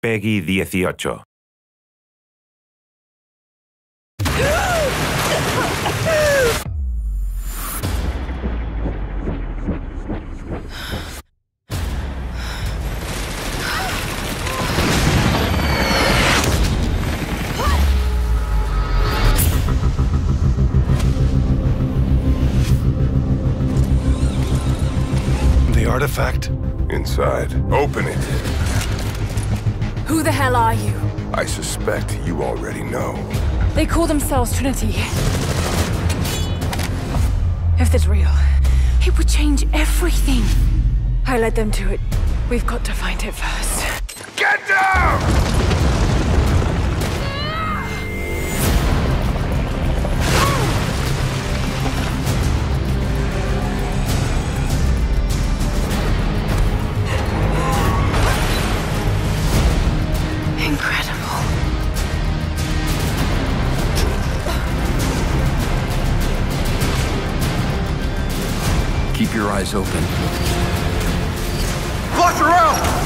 Peggy 18. The artifact? Inside. Open it. Who the hell are you? I suspect you already know. They call themselves Trinity. If it's real, it would change everything. I led them to it. We've got to find it first. Get down! Incredible. Keep your eyes open. Watch around!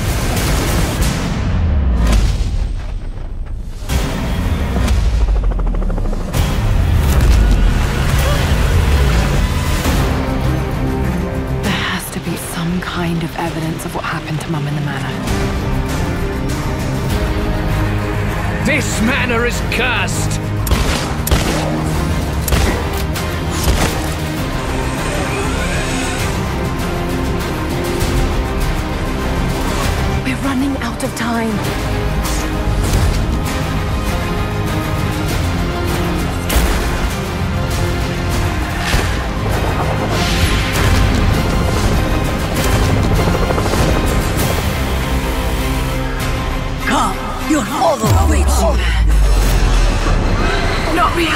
There has to be some kind of evidence of what happened to Mum in the manor. This manor is cursed! We're running out of time. Come, your father awaits you. Not real.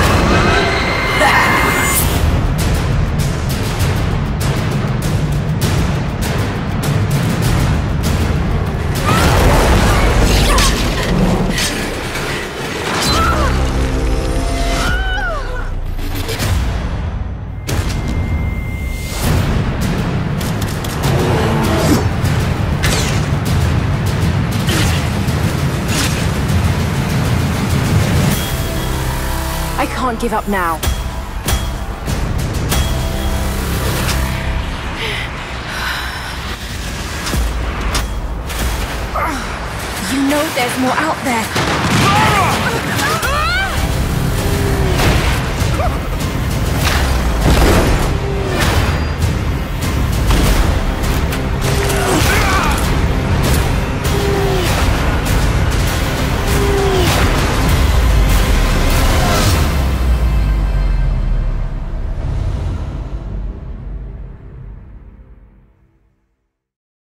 I can't give up now. You know there's more out there.